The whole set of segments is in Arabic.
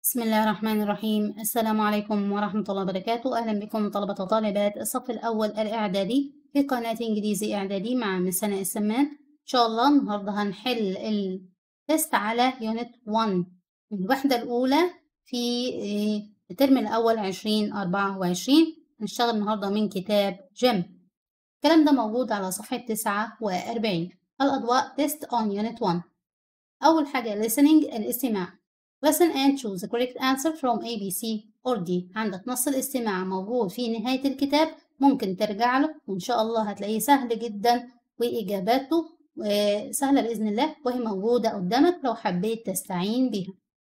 بسم الله الرحمن الرحيم. السلام عليكم ورحمة الله وبركاته. أهلا بكم طلبة وطالبات الصف الأول الإعدادي في قناة إنجليزي إعدادي مع مس سناء السمان. إن شاء الله النهاردة هنحل التست على يونت 1 الوحدة الأولى في الترم الأول 2024. هنشتغل النهاردة من كتاب جيم. الكلام ده موجود على صفحة 49. الأضواء تيست on unit 1. أول حاجة listening الاستماع. Listen and choose the correct answer from A, B, C or D. عندك نص الاستماع موجود في نهاية الكتاب، ممكن ترجع له وإن شاء الله هتلاقيه سهل جدا وإجاباته سهلة بإذن الله، وهي موجودة قدامك لو حبيت تستعين بيها.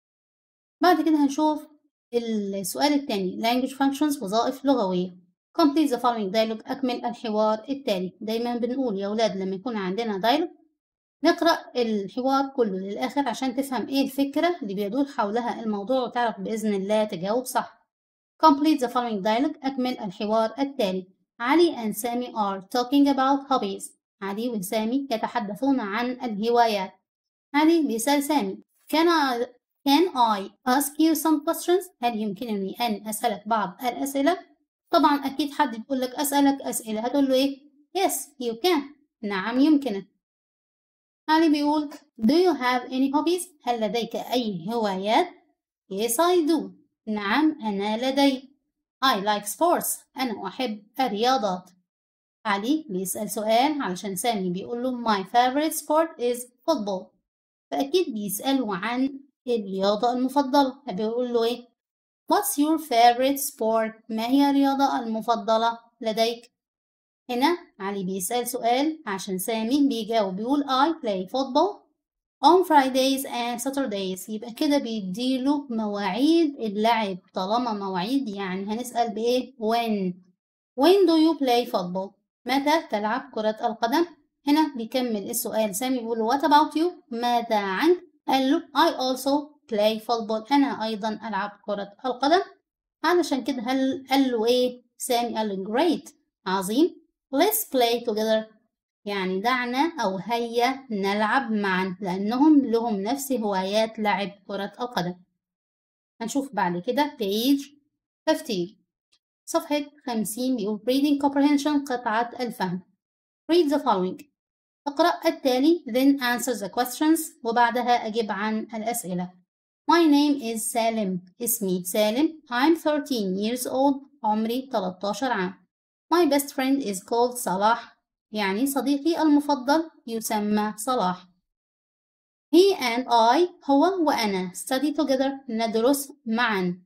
بعد كده هنشوف السؤال الثاني language functions وظائف لغوية. Complete the following dialogue أكمل الحوار التالي. دايما بنقول يا أولاد لما يكون عندنا dialogue نقرأ الحوار كله للآخر عشان تفهم إيه الفكرة اللي بيدور حولها الموضوع وتعرف بإذن الله تجاوب صح. Complete the following dialogue أكمل الحوار التالي. علي and سامي are talking about hobbies. علي وسامي يتحدثون عن الهوايات. علي بيسأل سامي Can I ask you some questions؟ هل يمكنني أن أسألك بعض الأسئلة؟ طبعا أكيد حد بيقول لك أسألك أسئلة هتقول له إيه؟ Yes you can. نعم يمكنك. علي بيقول Do you have any hobbies؟ هل لديك أي هوايات؟ Yes I do. نعم أنا لدي. I like sports. أنا أحب الرياضات. علي بيسأل سؤال علشان سامي بيقول له My favorite sport is football. فأكيد بيسأله عن الرياضة المفضلة. بيقول له إيه؟ What's your favorite sport؟ ما هي الرياضة المفضلة لديك؟ هنا علي بيسأل سؤال عشان سامي بيجاوب بيقول I play football on Fridays and Saturdays. يبقى كده بيديله مواعيد اللعب. طالما مواعيد يعني هنسأل بإيه؟ When do you play football؟ متى تلعب كرة القدم؟ هنا بيكمل السؤال سامي بيقول له What about you؟ ماذا عنك؟ قال له I also play football. أنا أيضا ألعب كرة القدم. علشان كده قال له إيه؟ سامي قال له Great. عظيم. Let's play together. يعني دعنا أو هيا نلعب معا لأنهم لهم نفس هوايات لعب كرة القدم. هنشوف بعد كده page 50 صفحة 50 بيقول reading comprehension قطعة الفهم. read the following اقرأ التالي then answer the questions وبعدها أجيب عن الأسئلة. My name is سالم. اسمي سالم. I'm 13 years old. عمري 13 عام. My best friend is called صلاح. يعني صديقي المفضل يسمى صلاح. He and I هو وأنا study together ندرس معا.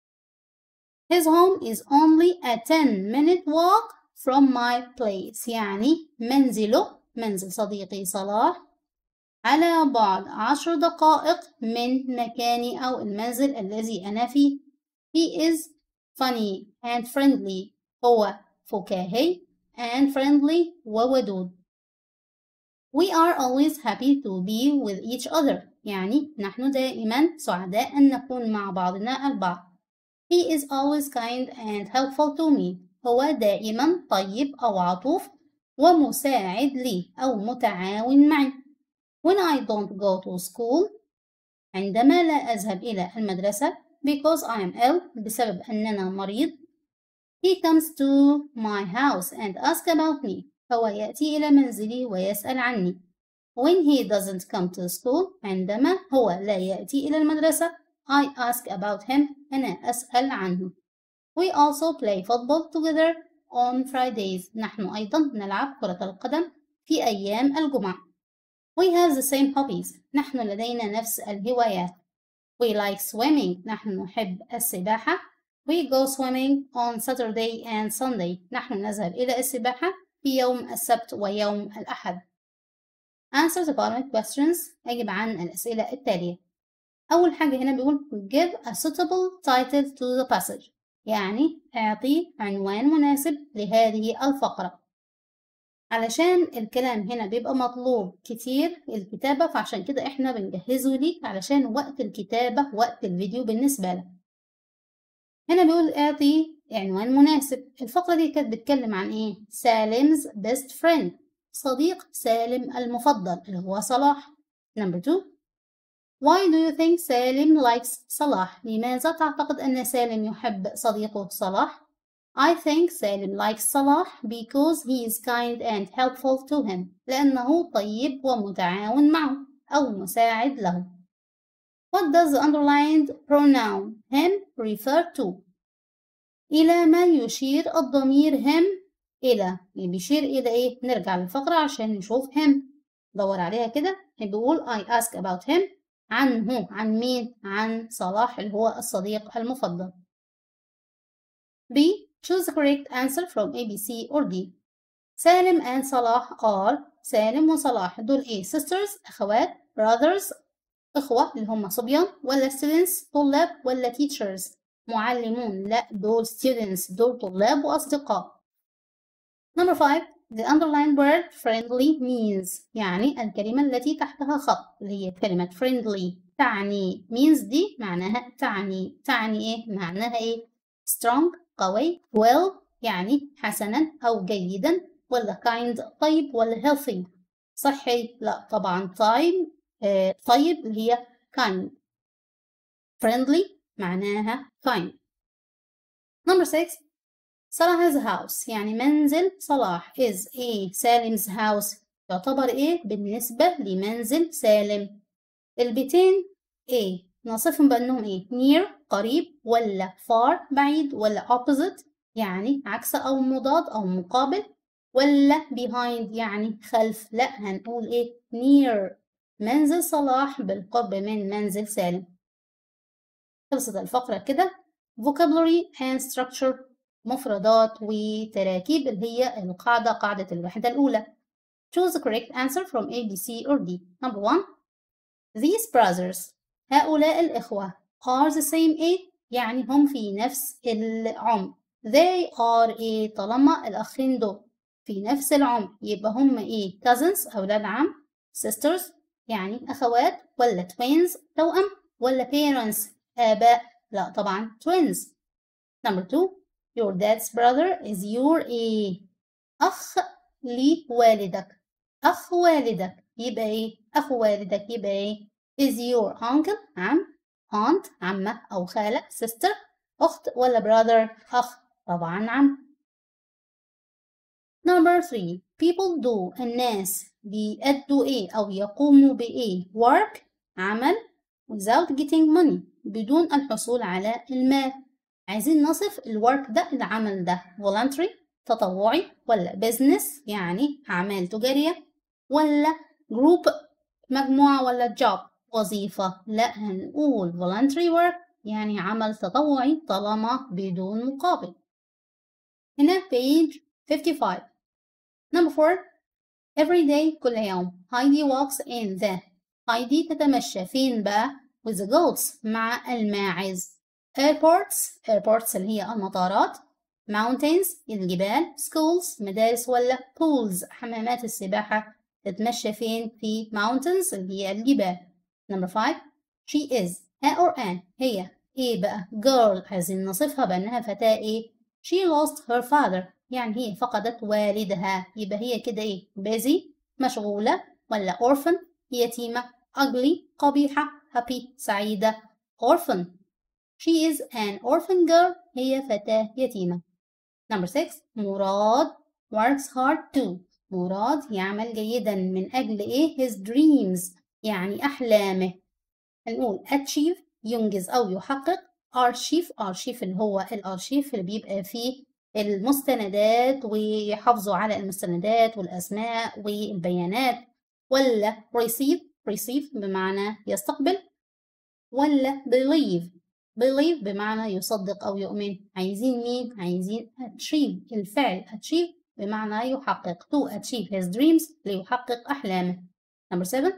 His home is only a 10-minute walk from my place. يعني منزل صديقي صلاح على بعد 10 دقائق من مكاني أو المنزل الذي أنا فيه. He is funny and friendly. هو فكاهي and friendly وودود. We are always happy to be with each other. يعني نحن دائما سعداء أن نكون مع بعضنا البعض. He is always kind and helpful to me. هو دائما طيب أو عطوف ومساعد لي أو متعاون معي. When I don't go to school عندما لا أذهب إلى المدرسة because I am ill بسبب أننا مريض. He comes to my house and asks about me. هو يأتي إلى منزلي ويسأل عني. When he doesn't come to school عندما هو لا يأتي إلى المدرسة I ask about him. أنا أسأل عنه. We also play football together on Fridays. نحن أيضا نلعب كرة القدم في أيام الجمعة. We have the same hobbies. نحن لدينا نفس الهوايات. We like swimming. نحن نحب السباحة. We go swimming on Saturday and Sunday. نحن نذهب إلى السباحة في يوم السبت ويوم الأحد. Answer the following questions. أجب عن الأسئلة التالية. أول حاجة هنا بيقول give a suitable title to the passage. يعني اعطي عنوان مناسب لهذه الفقرة. علشان الكلام هنا بيبقى مطلوب كتير الكتابة فعشان كده احنا بنجهزه ليك علشان وقت الكتابة وقت الفيديو بالنسبة لك. هنا بيقول اعطي عنوان مناسب. الفقرة دي كانت بتتكلم عن ايه؟ سالم's best friend. صديق سالم المفضل اللي هو صلاح. Number 2 Why do you think سالم likes صلاح؟ لماذا تعتقد أن سالم يحب صديقه صلاح؟ I think سالم likes صلاح because he is kind and helpful to him. لأنه طيب ومتعاون معه أو مساعد له. What does the underlined pronoun him refer to؟ إلى ما يشير الضمير him إلى، يعني بيشير إلى إيه؟ نرجع للفقرة عشان نشوف him. دور عليها كده، بيقول I ask about him. عنه، عن مين؟ عن صلاح اللي هو الصديق المفضل. B. Choose the correct answer from A, B, C or D. سالم and صلاح are، سالم وصلاح دول إيه؟ sisters أخوات، brothers إخوة اللي هم صبيان، ولا students طلاب، ولا teachers معلمون؟ لا، دول students، دول طلاب وأصدقاء. Number 5. The underlined word friendly means، يعني الكلمة التي تحتها خط اللي هي كلمة friendly تعني، means دي معناها تعني إيه؟ معناها إيه؟ strong قوي، well يعني حسنا أو جيدا، ولا kind طيب، ولا healthy صحي؟ لا طبعا طيب اللي هي kind. friendly معناها kind. Number 6. صلاح's house يعني منزل صلاح is a سالم's house يعتبر ايه بالنسبة لمنزل سالم؟ البيتين ايه نصفهم بأنهم ايه؟ near قريب، ولا far بعيد، ولا opposite يعني عكس أو مضاد أو مقابل، ولا behind يعني خلف؟ لا، هنقول ايه؟ near منزل صلاح بالقرب من منزل سالم. خلصت الفقرة كده. vocabulary and structure مفردات وتراكيب اللي هي القاعدة، قاعدة الوحدة الأولى. Choose the correct answer from A, B, C or D. Number 1. These brothers هؤلاء الإخوة are the same age يعني هم في نفس العمر. They are a طالما الأخين دول في نفس العمر يبقى هم إيه؟ cousins أولاد عم، sisters يعني أخوات، ولا twins توأم، ولا parents آباء؟ لا طبعا twins. Number 2. Your dad's brother is your إيه؟ أخ لوالدك. أخ والدك يبقى إيه؟ أخو والدك يبقى إيه؟ is your uncle عم، aunt عمة أو خالة، sister أخت، ولا brother أخ؟ طبعا عم. Number 3. People do الناس بيأدوا إيه أو يقوموا بإيه؟ work عمل without getting money بدون الحصول على المال. عايزين نصف الورك ده العمل ده voluntary تطوعي، ولا business يعني أعمال تجارية، ولا group مجموعة، ولا job وظيفة؟ لا، هنقول voluntary work يعني عمل تطوعي طالما بدون مقابل. هنا page 55. Number 4. Every day كل يوم هايدي walks in the هايدي تتمشى فين بقى؟ with the goats مع الماعز. airports اللي هي المطارات، mountains الجبال، schools مدارس، ولا pools حمامات السباحة تتمشى فين؟ في mountains اللي هي الجبال. Number 5. she is or an هي ايه بقى؟ girl عايزين نصفها بأنها فتاة ايه؟ she lost her father يعني هي فقدت والدها، يبقى هي كده ايه؟ busy مشغولة، ولا orphan يتيمة، ugly قبيحة، happy سعيدة. orphan. She is an orphan girl هي فتاة يتيمة. Number 6. مراد works hard too مراد يعمل جيدا من أجل إيه؟ his dreams يعني أحلامه. هنقول achieve ينجز أو يحقق، archive اللي هو الأرشيف اللي بيبقى فيه المستندات ويحافظوا على المستندات والأسماء والبيانات، ولا receive بمعنى يستقبل، ولا believe بمعنى يصدق أو يؤمن. عايزين مين؟ عايزين achieve الفعل achieve بمعنى يحقق to achieve his dreams ليحقق أحلامه. Number 7.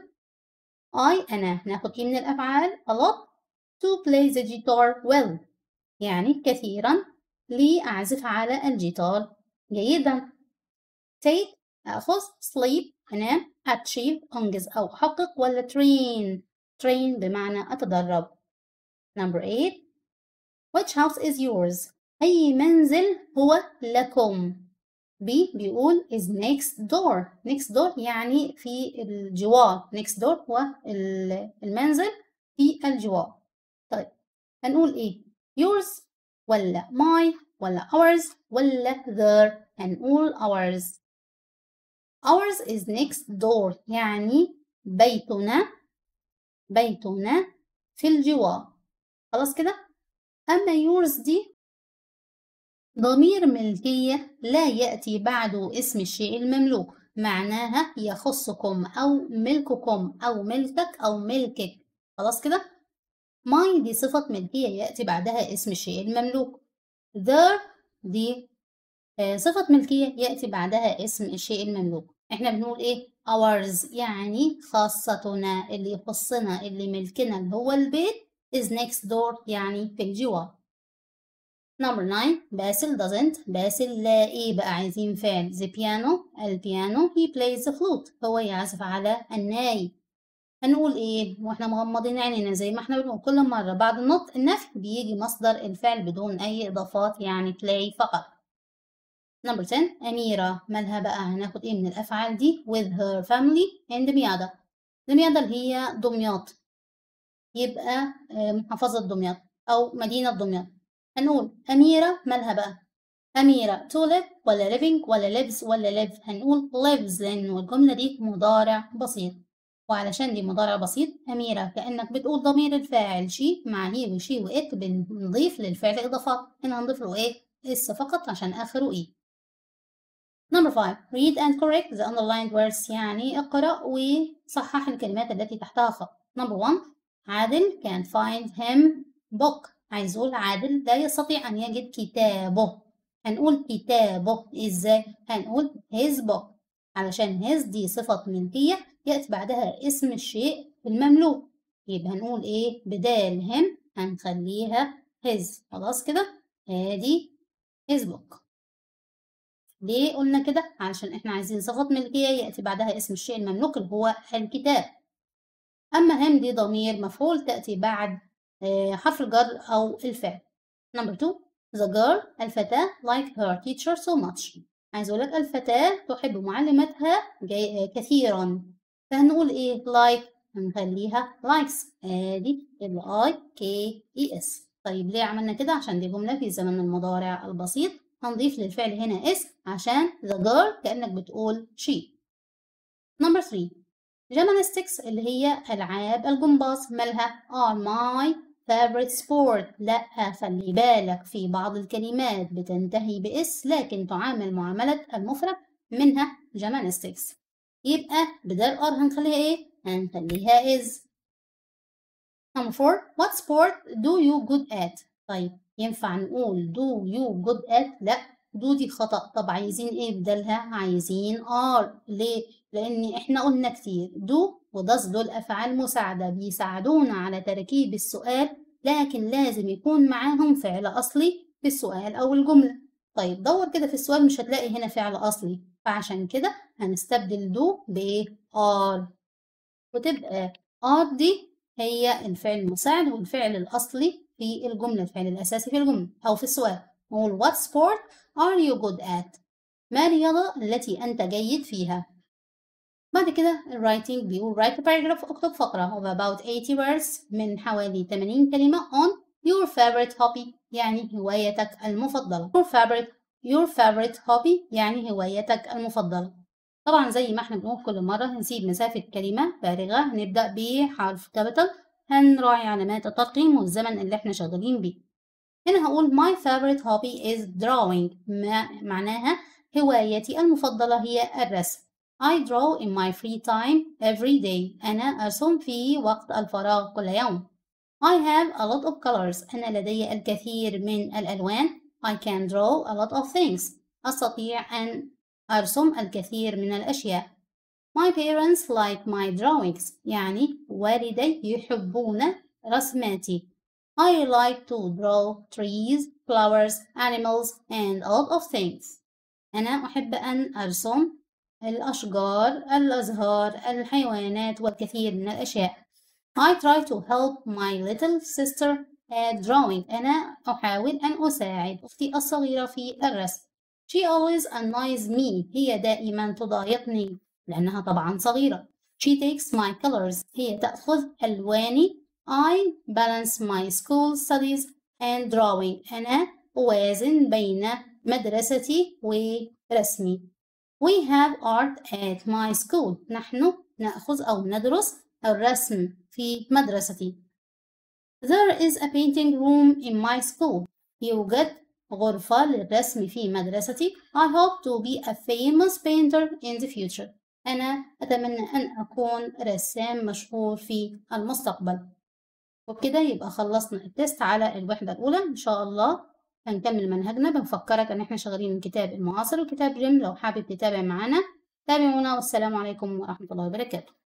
أنا ناخد إيه من الأفعال؟ a lot to play the guitar well يعني كثيرا لأعزف على الجيتار جيدا. take أخذ، sleep أنام، achieve أنجز أو أحقق، ولا train بمعنى أتدرب. Number 8. Which house is yours؟ أي منزل هو لكم؟ B بيقول is next door يعني في الجوار. next door هو المنزل في الجوار. طيب هنقول إيه؟ yours ولا my ولا ours ولا their؟ هنقول ours. ours is next door يعني بيتنا في الجوار. خلاص كده؟ أما yours دي ضمير ملكية لا يأتي بعده اسم الشيء المملوك، معناها يخصكم أو ملككم أو ملكك أو ملكك. خلاص كده؟ my دي صفة ملكية يأتي بعدها اسم الشيء المملوك. their دي صفة ملكية يأتي بعدها اسم الشيء المملوك. احنا بنقول ايه؟ ours يعني خاصتنا، اللي يخصنا، اللي ملكنا اللي هو البيت is next door يعني في الجوار. Number 9 باسل doesn't. باسل لا ايه بقى، عايزين فعل. the piano البيانو he plays the flute هو يعزف على الناي. هنقول ايه واحنا مغمضين عينينا زي ما احنا بنقول كل مرة بعد النطق النفي بيجي مصدر الفعل بدون اي اضافات يعني play فقط. Number 10 أميرة مالها بقى، هناخد ايه من الافعال دي with her family in دمياطة. دمياطة اللي هي دمياط، يبقى محافظة دمياط أو مدينة دمياط. هنقول أميرة مالها بقى، أميرة to live ولا living ولا lives ولا live؟ هنقول lives لأن الجملة دي مضارع بسيط، وعلشان دي مضارع بسيط أميرة كأنك بتقول ضمير الفاعل شي مع هي وشي وإت بنضيف للفعل إضافات. هنا هنضيف له إيه؟ إس فقط عشان آخره إيه. Number 5 read and correct the underlined words يعني اقرأ وصحح الكلمات التي تحتها خط. Number 1 عادل can't find him book. عايز أقول عادل لا يستطيع أن يجد كتابه. هنقول كتابه إزاي؟ هنقول his book علشان his دي صفة ملكية يأتي بعدها اسم الشيء المملوك، يبقى هنقول إيه؟ بدال him هنخليها his. خلاص كده؟ ادي his book. ليه قلنا كده؟ علشان احنا عايزين صفة ملكية يأتي بعدها اسم الشيء المملوك اللي هو الكتاب. أما هم دي ضمير مفعول تأتي بعد حرف الجر أو الفعل. Number 2 the girl الفتاة like her teacher so much. عايز أقول لك الفتاة تحب معلمتها كثيرا، فهنقول إيه؟ like هنخليها likes دي LIKES. طيب ليه عملنا كده؟ عشان دي جملة في زمن المضارع البسيط، هنضيف للفعل هنا اس عشان the girl كأنك بتقول she. Number 3 gymnastics اللي هي ألعاب الجمباز مالها are my favorite sport. لا خلي بالك في بعض الكلمات بتنتهي بإس لكن تعامل معاملة المفرد منها gymnastics، يبقى بدل are هنخليها إيه؟ هنخليها is. Number 4 what sport do you good at؟ طيب ينفع نقول do you good at؟ لا do دي خطأ. طب عايزين ايه بدلها؟ عايزين are. ليه؟ لأن احنا قلنا كتير do و does دول أفعال مساعدة بيساعدونا على تركيب السؤال، لكن لازم يكون معاهم فعل أصلي في السؤال أو الجملة. طيب دور كده في السؤال مش هتلاقي هنا فعل أصلي، فعشان كده هنستبدل do بإيه؟ are، وتبقى are دي هي الفعل المساعد والفعل الأصلي في الجملة، الفعل الأساسي في الجملة أو في السؤال. نقول what sport are you good at؟ ما الرياضة التي أنت جيد فيها؟ بعد كده الرايتنج بيقول write a paragraph اكتب فقرة of about 80 words من حوالي 80 كلمة on your favorite hobby يعني هوايتك المفضلة. your favorite hobby يعني هوايتك المفضلة. طبعا زي ما احنا بنقول كل مرة هنسيب مسافة كلمة فارغة، هنبدأ بحرف كابيتال، هنراعي علامات الترقيم والزمن اللي احنا شغالين بيه. هنا هقول my favorite hobby is drawing، معناها هوايتي المفضلة هي الرسم. I draw in my free time every day. أنا أرسم في وقت الفراغ كل يوم. I have a lot of colors. أنا لدي الكثير من الألوان. I can draw a lot of things. أستطيع أن أرسم الكثير من الأشياء. My parents like my drawings. يعني والدي يحبون رسماتي. I like to draw trees, flowers, animals and a lot of things. أنا أحب أن أرسم الأشجار، الأزهار، الحيوانات والكثير من الأشياء. I try to help my little sister at drawing. أنا أحاول أن أساعد أختي الصغيرة في الرسم. She always annoys me. هي دائما تضايقني لأنها طبعا صغيرة. She takes my colors. هي تأخذ ألواني I balance my school studies and drawing. أنا أوازن بين مدرستي ورسمي. We have art at my school. نحن نأخذ أو ندرس الرسم في مدرستي. There is a painting room in my school. يوجد غرفة للرسم في مدرستي. I hope to be a famous painter in the future. أنا أتمنى أن أكون رسام مشهور في المستقبل. وبكده يبقى خلصنا التست على الوحدة الأولى. إن شاء الله هنكمل منهجنا. بنفكرك إن إحنا شغالين من كتاب المعاصر وكتاب جيم. لو حابب تتابع معانا تابعونا، والسلام عليكم ورحمة الله وبركاته.